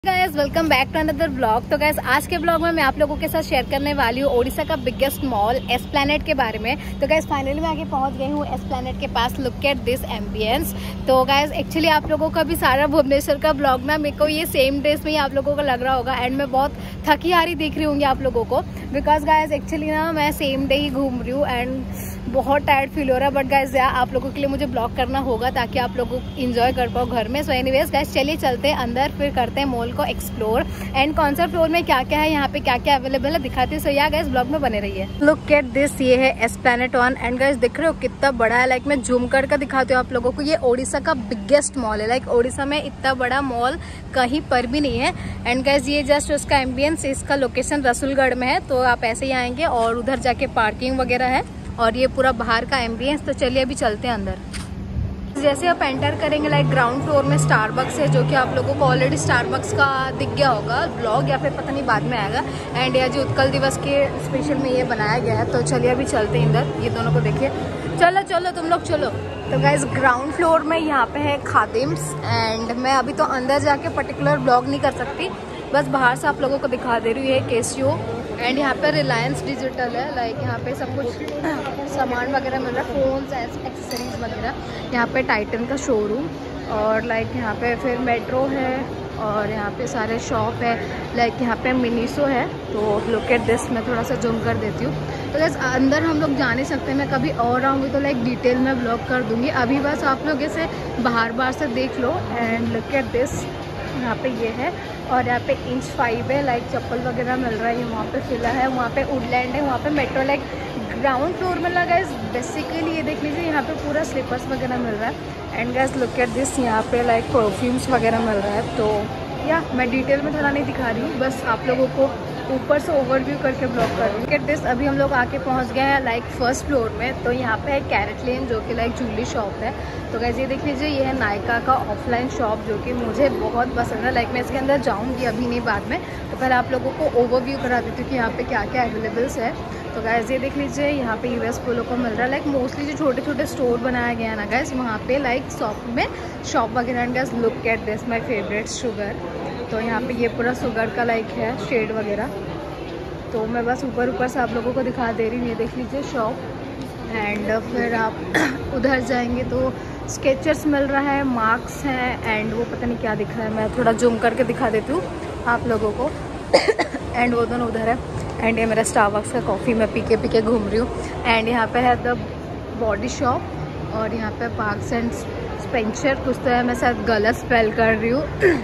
Guys welcome back to another blog. तो guys आज के ब्लॉग में मैं आप लोगों के साथ शेयर करने वाली हूँ ओडिशा का बिगेस्ट मॉल एस्प्लैनेड के बारे में। तो गाइस फाइनली मैं आगे पहुँच गई हूँ एस्प्लैनेड के पास। Look at this ambience. तो गाइस एक्चुअली आप लोगों का भी सारा भुवनेश्वर का ब्लॉग ना मेरे को ये सेम ड्रेस में ही आप लोगों को लग रहा होगा एंड मैं बहुत थकी हारी दिख रही होंगी आप लोगों को, बिकॉज गाइस एक्चुअली ना मैं सेम डे ही घूम रही हूँ एंड बहुत टायर्ड फील हो रहा है। बट गाइस आप लोगों के लिए मुझे ब्लॉग करना होगा ताकि आप लोगों को इंजॉय कर पाओ घर में। सो एनीवेज गाइस चलिए चलते हैं अंदर, फिर करते हैं मॉल को एक्सप्लोर एंड कौन सा फ्लोर में क्या क्या है, यहाँ पे क्या क्या अवेलेबल है दिखाती हूँ। सो या गाइस ब्लॉग में बने रहिए। लुक एट दिस, ये है एस्प्लैनेड वन एंड गाइस दिख रहे हो कितना बड़ा है। लाइक मैं जूम करके दिखाती हूँ आप लोगों को। ये ओडिशा का बिगेस्ट मॉल है। लाइक ओडिशा में इतना बड़ा मॉल कहीं पर भी नहीं है। एंड गाइस ये जस्ट उसका एम्बियंस, इसका लोकेशन रसूलगढ़ में है। तो आप ऐसे ही आएंगे और उधर जाके पार्किंग वगैरह है और ये पूरा बाहर का एम्बियंस। तो चलिए अभी चलते हैं अंदर। जैसे आप एंटर करेंगे लाइक ग्राउंड फ्लोर में स्टारबक्स है, जो कि आप लोगों को ऑलरेडी स्टारबक्स का दिख गया होगा ब्लॉग, या फिर पता नहीं बाद में आएगा। एंड ये जो उत्कल दिवस के स्पेशल में ये बनाया गया है। तो चलिए अभी चलते हैं अंदर। ये दोनों को देखिए, चलो चलो तुम लोग चलो। तो गाइस ग्राउंड फ्लोर में यहाँ पे है खादिम्स एंड मैं अभी तो अंदर जाके पर्टिकुलर ब्लॉग नहीं कर सकती, बस बाहर से आप लोगों को दिखा दे रही हूँ। ये केसियो एंड यहाँ पे रिलायंस डिजिटल है। लाइक यहाँ पे सब कुछ सामान वगैरह मिल रहा है, फोन्स एक्सेसरीज वगैरह। यहाँ पे टाइटन का शोरूम और लाइक यहाँ पे फिर मेट्रो है और यहाँ पे सारे शॉप है। लाइक यहाँ पे मिनीसो है। तो लुक एट दिस, मैं थोड़ा सा जूम कर देती हूँ। तो गैस अंदर हम लोग जा नहीं सकते, मैं कभी और आऊँगी तो लाइक डिटेल में ब्लॉग कर दूँगी। अभी बस आप लोग इसे बाहर से देख लो। एंड लुक एट दिस, यहाँ पे ये है और यहाँ पे इंच 5 है। लाइक चप्पल वगैरह मिल रहा है। वहाँ पे फिला है, वहाँ पे वुडलैंड है, वहाँ पे मेट्रो। लाइक ग्राउंड फ्लोर में लगा है बेसिकली। ये देख लीजिए यहाँ पे पूरा स्लीपर्स वगैरह मिल रहा है। And guys look at this, यहाँ पे लाइक परफ्यूम्स वगैरह मिल रहा है। तो या मैं डिटेल में थोड़ा नहीं दिखा रही हूँ, बस आप लोगों को ऊपर से ओवरव्यू करके ब्लॉग कर रही हूँ। लुक एट दिस, अभी हम लोग आके पहुँच गए हैं लाइक फर्स्ट फ्लोर में। तो यहाँ पे है कैरेट लेन, जो कि लाइक ज्वेलरी शॉप है। तो गाइस ये देख लीजिए, ये है नायका का ऑफलाइन शॉप, जो कि मुझे बहुत पसंद है। लाइक मैं इसके अंदर जाऊँगी अभी नहीं, बाद में। तो पहले आप लोगों को ओवरव्यू करा देती हूँ कि यहाँ पे क्या क्या अवेलेबल्स है। तो गाइस ये देख लीजिए, यहाँ पे यूएस पोलो को मिल रहा है। लाइक मोस्टली जो छोटे छोटे स्टोर बनाया गया है ना गाइस, वहाँ पे लाइक शॉप वगैरह। And guys look at this, my favourite sugar. तो यहाँ पे ये पूरा शुगर का लाइक है शेड वगैरह। तो मैं बस ऊपर से आप लोगों को दिखा दे रही हूँ। ये देख लीजिए शॉप। एंड फिर आप उधर जाएंगे तो स्केचर्स मिल रहा है, मार्क्स हैं एंड वो पता नहीं क्या दिख रहा है, मैं थोड़ा जूम करके दिखा देती हूँ आप लोगों को। एंड वो दोनों उधर है। एंड ये मेरा स्टारबक्स का कॉफ़ी मैं पी के घूम रही हूँ। एंड यहाँ पे है द बॉडी शॉप और यहाँ पे पार्क्स एंड स्पेंसर। कुछ तो है, मैं शायद गलत स्पेल कर रही हूँ।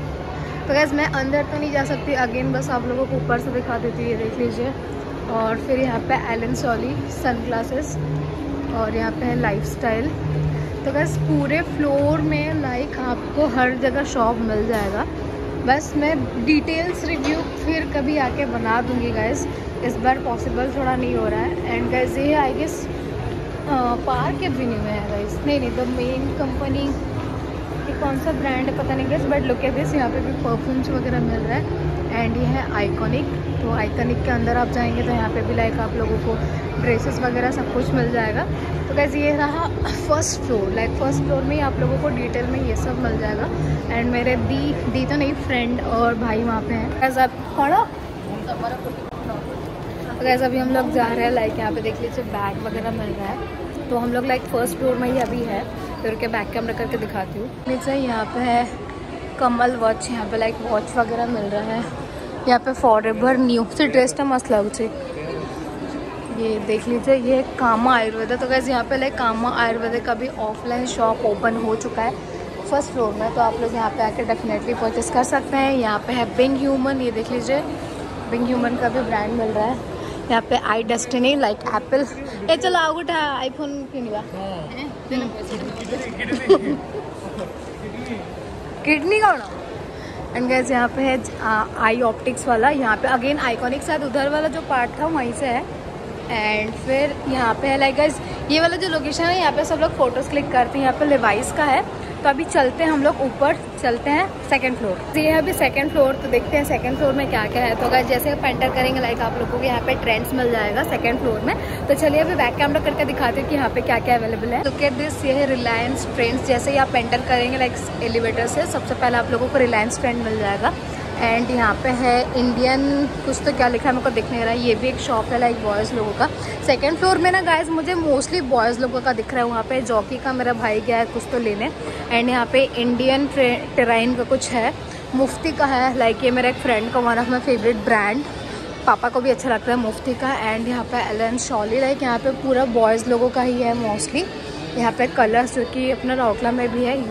तो गैस मैं अंदर तो नहीं जा सकती, अगेन बस आप लोगों को ऊपर से दिखा देती हूँ। ये देख लीजिए। और फिर यहाँ पे एलन सॉली सनग्लासेस और यहाँ पे है लाइफस्टाइल। तो गैस पूरे फ्लोर में लाइक आपको हर जगह शॉप मिल जाएगा। बस मैं डिटेल्स रिव्यू फिर कभी आके बना दूँगी गैस, इस बार पॉसिबल थोड़ा नहीं हो रहा है। एंड गैस ये आई गेस पार्क एवेन्यू में है गैस, नहीं द मेन कंपनी, कौन सा ब्रांड है पता नहीं guys. But look at this, यहाँ पे भी परफ्यूम्स वगैरह मिल रहा है। एंड ये है आइकॉनिक। तो आइकॉनिक के अंदर आप जाएंगे तो यहाँ पे भी लाइक आप लोगों को ड्रेसेस वगैरह सब कुछ मिल जाएगा। तो गैस ये रहा first floor. Like first floor में ही आप लोगों को डिटेल में ये सब मिल जाएगा। एंड मेरे दी तो नहीं, फ्रेंड और भाई वहाँ पे हैं। गैस आप पढ़ो। तो गैस अभी हम लोग जा रहे हैं। लाइक यहाँ पे देख लीजिए बैग वगैरह मिल रहा है। तो हम लोग लाइक फर्स्ट फ्लोर में ही अभी है, फिर के बैक कैमरा करके दिखाती हूँ। नीचे यहाँ पे है कमल वॉच, यहाँ पे लाइक वॉच वगैरह मिल रहा है। यहाँ पे फॉरएवर न्यू से ड्रेसटा मस्त लगुचे। ये देख लीजिए, ये कामा आयुर्वेदा। तो गाइस यहाँ पे लाइक कामा आयुर्वेदा का भी ऑफलाइन शॉप ओपन हो चुका है फर्स्ट फ्लोर में। तो आप लोग यहाँ पे आके डेफिनेटली परचेस कर सकते हैं। यहाँ पे है बिंग ह्यूमन, ये देख लीजिए बिंग ह्यूमन का भी ब्रांड मिल रहा है। यहाँ पे आई डेस्टिनी लाइक एप्पल। ए चलो आओ उठा आईफोन क्यों नहीं किडनी कौन। एंड गाइस यहाँ पे है आई ऑप्टिक्स वाला। यहाँ पे अगेन आइकॉनिक साथ उधर वाला जो पार्ट था वहीं से है। एंड फिर यहाँ पे है लाइक गाइस ये वाला जो लोकेशन है, यहाँ पे सब लोग फोटोज क्लिक करते हैं। यहाँ पे लिवाइस का है तो अभी चलते हैं हम लोग ऊपर, चलते हैं सेकंड फ्लोर। तो ये है अभी सेकंड फ्लोर, तो देखते हैं सेकंड फ्लोर में क्या क्या है। तो अगर जैसे आप एंटर करेंगे लाइक आप लोगों को यहाँ पे ट्रेंड्स मिल जाएगा सेकंड फ्लोर में। तो चलिए अभी बैक कैमरा करके दिखाते हैं कि यहाँ पे क्या क्या अवेलेबल है। लुक एट दिस, ये है रिलायंस ट्रेंड्स। जैसे ही आप एंटर करेंगे लाइक एलिवेटर से, सबसे पहले आप लोगों को रिलायंस ट्रेंड मिल जाएगा। एंड यहाँ पे है इंडियन, कुछ तो क्या लिखा है मेरे को दिख नहीं रहा है। ये भी एक शॉप है लाइक बॉयज़ लोगों का। सेकंड फ्लोर में ना गाइज मुझे मोस्टली बॉयज़ लोगों का दिख रहा है। वहाँ पे जॉकी का मेरा भाई गया है कुछ तो लेने। एंड यहाँ पे इंडियन टेराइन का कुछ है, मुफ्ती का है। लाइक ये मेरा एक फ्रेंड का one of my favourite brand, पापा को भी अच्छा लगता है मुफ्ती का। एंड यहाँ पे एलन शॉली, लाइक यहाँ पे पूरा बॉयज़ लोगों का ही है मोस्टली। यहाँ पे कलर्स जो कि अपना रौकला में भी है,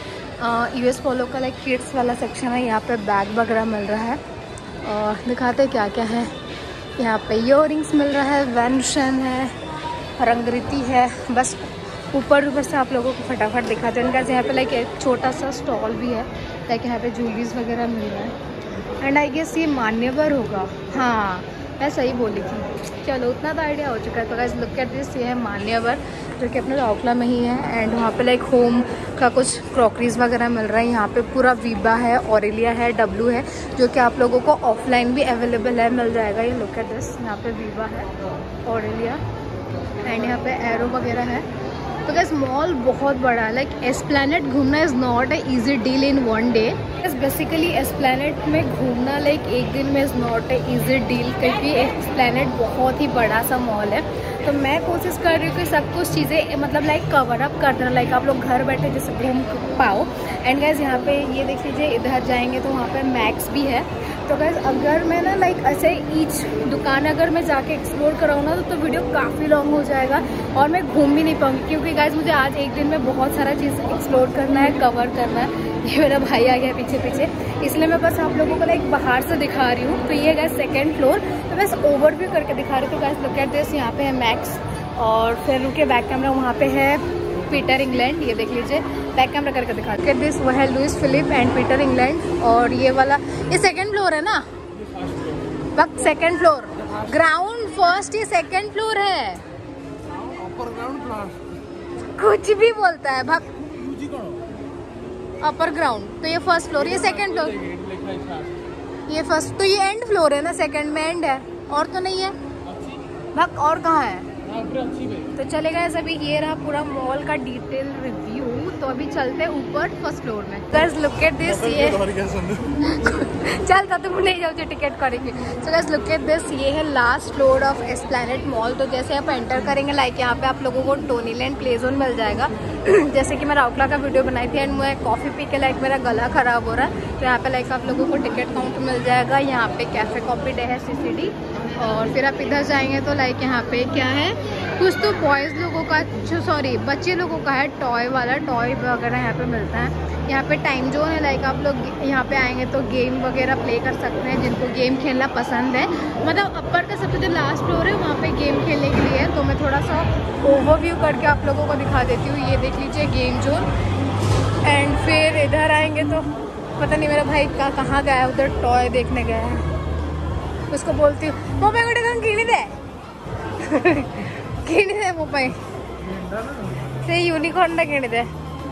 यूएस पोलो का लाइक किड्स वाला सेक्शन है। यहाँ पे बैग वगैरह मिल रहा है और दिखाते क्या क्या है। यहाँ पे ईयररिंग्स मिल रहा है, वैनशन है, रंगरीती है। बस ऊपर से आप लोगों को फटाफट दिखाते हैं। यहाँ पे लाइक एक छोटा सा स्टॉल भी है, लाइक यहाँ पे ज्वेलरीज वगैरह मिल रहा है। एंड आई गेस ये मान्यवर होगा, हाँ मैं सही बोली थी। चलो उतना तो आइडिया हो चुका है। तो गाइस लुक एट दिस, ये है मान्यवर जो कि अपने रौकला में ही है। एंड वहाँ पे लाइक होम का कुछ क्रॉकरीज वगैरह मिल रहा है। यहाँ पे पूरा वीबा है, ऑरेलिया है, डब्लू है, जो कि आप लोगों को ऑफलाइन भी अवेलेबल है, मिल जाएगा। ये लुक एट दिस, यहाँ पे वीबा है, ऑरेलिया एंड यहाँ पे एरो वगैरह है। तो गाइस मॉल बहुत बड़ा है। लाइक एस्प्लैनेड घूमना is not a easy deal in one day. Basically Esplanade में घूमना लाइक एक दिन में is not a easy deal, क्योंकि एस्प्लैनेड बहुत ही बड़ा सा मॉल है। तो मैं कोशिश कर रही हूँ कि सब कुछ चीज़ें मतलब लाइक कवर अप कर देना, लाइक आप लोग घर बैठे जैसे घूम पाओ। एंड गाइस यहाँ पे ये देख लीजिए, इधर जाएंगे तो वहाँ पे मैक्स भी है। तो गाइस अगर मैं ना लाइक ऐसे ईच दुकान अगर मैं जाके एक्सप्लोर कराऊँ ना तो वीडियो काफ़ी लॉन्ग हो जाएगा और मैं घूम भी नहीं पाऊँगी, क्योंकि गाइस मुझे आज एक दिन में बहुत सारा चीज़ एक्सप्लोर करना है, कवर करना है। ये मेरा भाई आ गया पीछे पीछे, इसलिए मैं बस आप लोगों को लाइक बाहर से दिखा रही हूँ। तो ये गाइस सेकंड फ्लोर, तो बस ओवरव्यू करके दिखा रही हूँ। तो गाइस लुक एट दिस, यहाँ पे है मैक्स और फिर रुके बैक कैमरा, वहाँ पे है पीटर इंग्लैंड। ये देख लीजिए, बैक कैमरा करके दिखा रही हूँ। दिस वो है Louis Philippe and Peter England. और ये वाला ये सेकंड फ्लोर है ना, वक्त सेकंड फ्लोर, ग्राउंड फर्स्ट, ये सेकंड फ्लोर है। कुछ भी बोलता है भक्त, अपर ग्राउंड। तो ये फर्स्ट फ्लोर, ये सेकंड फ्लोर, ये फर्स्ट, तो ये एंड फ्लोर है ना, सेकंड में एंड है और तो नहीं है भक्त, और कहाँ है। तो चलेगा अभी ये रहा पूरा मॉल का डिटेल रिव्यू। तो अभी चलते हैं ऊपर फर्स्ट फ्लोर में। गाइस लुक एट दिस, ये चलता तुम नहीं जाओ टिकट करेंगे। So guys look at this, ये है last floor of Esplanade mall. तो जैसे आप एंटर करेंगे लाइक यहाँ पे आप लोगों को टोनीलैंड प्ले जोन मिल जाएगा। जैसे कि मैं रौकला का वीडियो बनाई थी एंड मैं कॉफ़ी पी के लाइक मेरा गला खराब हो रहा है, तो यहाँ पे लाइक आप लोगों को टिकट काउंट मिल जाएगा। यहाँ पे कैफे कॉपी डे है, CCD। और फिर आप इधर जाएंगे तो लाइक यहाँ पे क्या है, कुछ तो बॉयज़ लोगों का, सॉरी बच्चे लोगों का है, टॉय वाला, टॉय वगैरह यहाँ पे मिलता है। यहाँ पे टाइम जोन है, लाइक आप लोग यहाँ पे आएंगे तो गेम वगैरह प्ले कर सकते हैं, जिनको गेम खेलना पसंद है। मतलब अपर का सबसे जो लास्ट फ्लोर है वहाँ पे गेम खेलने के लिए है। तो मैं थोड़ा सा ओवरव्यू करके आप लोगों को दिखा देती हूँ। ये देख लीजिए गेम जोन। एंड फिर इधर आएंगे तो पता नहीं मेरा भाई कहाँ गया है, उधर टॉय देखने गया है। उसको बोलती हूँ मोबाइल गोटे कौन किणी दे किणी दे मोबाइल से यूनिकॉर्न किणी दे।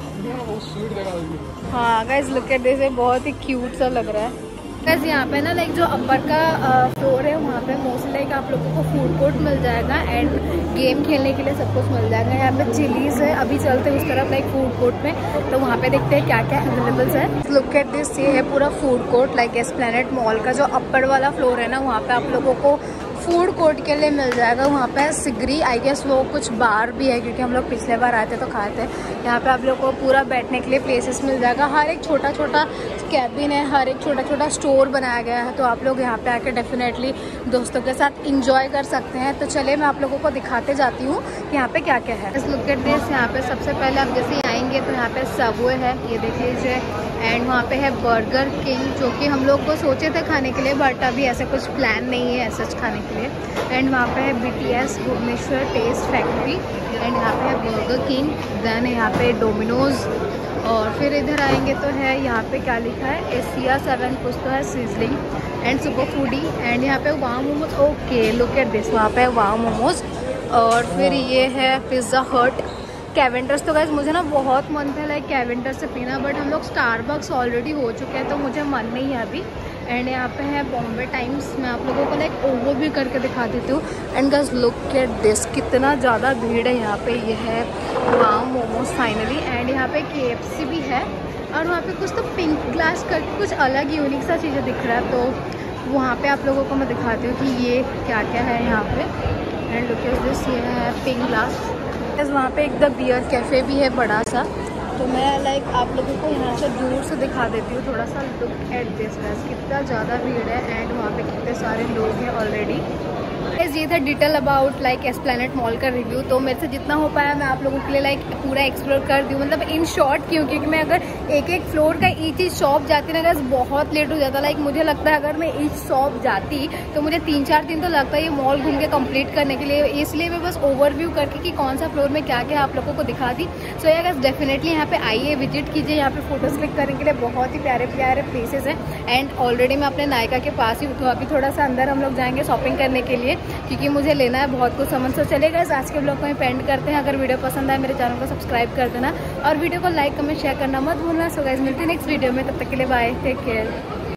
हाँ गाइस लुक एट दिस, बहुत ही क्यूट सा लग रहा है। गाइस यहाँ पे ना लाइक जो अपर का फ्लोर है वहाँ पे मोस्टली लाइक आप लोगों को फूड कोर्ट मिल जाएगा एंड गेम खेलने के लिए सब कुछ मिल जाएगा। यहाँ पे चिलीज है, अभी चलते हैं उस तरफ लाइक फूड कोर्ट में, तो वहाँ पे देखते हैं क्या क्या अवेलेबल्स है। लुक एट दिस, ये है पूरा food court like Esplanade mall का जो अपर वाला फ्लोर है ना, वहाँ पे आप लोगों को फूड कोर्ट के लिए मिल जाएगा। वहाँ पे सिगरी, आई गेस वो कुछ बार भी है, क्योंकि हम लोग पिछले बार आए थे तो खाए थे। यहाँ पे आप लोग को पूरा बैठने के लिए प्लेसेस मिल जाएगा। हर एक छोटा छोटा कैबिन है, हर एक छोटा छोटा स्टोर बनाया गया है, तो आप लोग यहाँ पे आके डेफिनेटली दोस्तों के साथ इंजॉय कर सकते हैं। तो चलिए मैं आप लोगों को दिखाते जाती हूँ कि यहाँ पे क्या क्या है। इस लुक एट दिस, यहाँ पे सबसे पहले आप जैसे आएंगे तो यहाँ पे सबवे है, ये देख लीजिए। एंड वहाँ पे है बर्गर किंग, जो कि हम लोग को सोचे थे खाने के लिए, बट अभी ऐसे कुछ प्लान नहीं है ऐसा खाने के लिए। एंड वहाँ पे है BTS Bhubaneswar taste factory. And यहाँ पे है बर्गर किंग, देन यहाँ पे डोमिनोज। और फिर इधर आएंगे तो है यहाँ पे क्या लिखा है, एशिया 7 कुछ तो है, sizzling and super foodie. And यहाँ पे wow momos, okay look at this, वहाँ पे वाव मोमोज। और फिर ये है पिज़्ज़ा हट, कैवेंडर्स। तो गाइस मुझे ना बहुत मन था लाइक कैवेंडर से पीना, बट हम लोग स्टारबक्स ऑलरेडी हो चुके हैं तो मुझे मन नहीं है अभी। एंड यहाँ पे है बॉम्बे टाइम्स। मैं आप लोगों को लाइक ओवरव्यू करके दिखा देती हूँ। And guys look at this, कितना ज़्यादा भीड़ है यहाँ पे। ये है वाव मोमोज फाइनली। एंड यहाँ पे KFC भी है, और वहाँ पे कुछ तो पिंक ग्लास करके कुछ अलग यूनिक सा चीज़ें दिख रहा है, तो वहाँ पे आप लोगों को मैं दिखाती हूँ कि ये क्या क्या है यहाँ पे। एंड लुक एट दिस, ये है पिंक ग्लास। वहाँ पे एक द बियर कैफ़े भी है बड़ा सा, तो मैं लाइक आप लोगों को यहाँ से दूर से दिखा देती हूँ थोड़ा सा। लुक एट दिस गाइस, कितना ज़्यादा भीड़ है एंड वहाँ पे कितने सारे लोग हैं ऑलरेडी। ये था detail about like Esplanade mall का रिव्यू। तो मेरे से जितना हो पाया मैं आप लोगों के लिए लाइक पूरा एक्सप्लोर कर दूँ, मतलब इन शॉर्ट क्यों, क्योंकि मैं अगर एक एक फ्लोर का ईच शॉप जाती ना गाइस बहुत लेट हो जाता। लाइक मुझे लगता है अगर मैं ईच शॉप जाती तो मुझे 3-4 दिन तो लगता है ये मॉल घूम के कंप्लीट करने के लिए। इसलिए मैं बस ओवरव्यू करके कि कौन सा फ्लोर में क्या क्या आप लोगों को दिखा दी। सो या गाइस डेफिनेटली यहाँ पे आइए, विजिट कीजिए। यहाँ पे फोटोज क्लिक करने के लिए बहुत ही प्यारे प्यारे प्लेसेस हैं। एंड ऑलरेडी मैं अपने नायका के पास ही उठूँ, अभी थोड़ा सा अंदर हम लोग जाएंगे शॉपिंग करने के लिए, क्योंकि मुझे लेना है बहुत कुछ सामान। तो चलेगा आज के ब्लॉग को हम एंड करते हैं। अगर वीडियो पसंद आए मेरे चैनल को सब्सक्राइब कर देना और वीडियो को लाइक कमेंट शेयर करना मत भूलना। सो गाइस मिलते हैं नेक्स्ट वीडियो में, तब तक के लिए बाय, टेक केयर।